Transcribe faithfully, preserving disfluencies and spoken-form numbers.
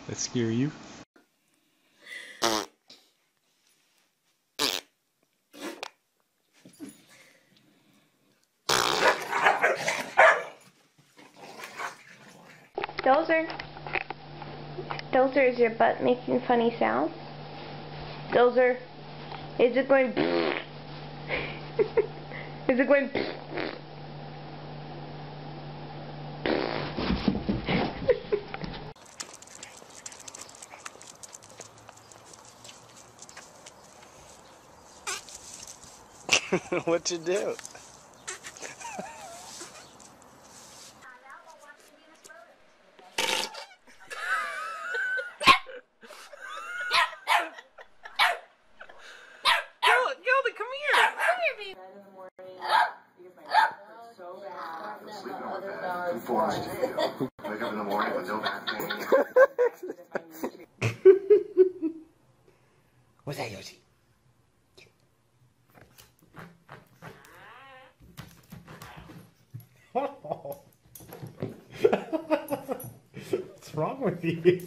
That scare you? Dozer. Dozer, is your butt making funny sounds? Dozer, is it going? Is it going? What'd you do? Gilda, come here. Come here, baby. Wake up in the morning with no back pain. What's that, Yoshi? What's wrong with you?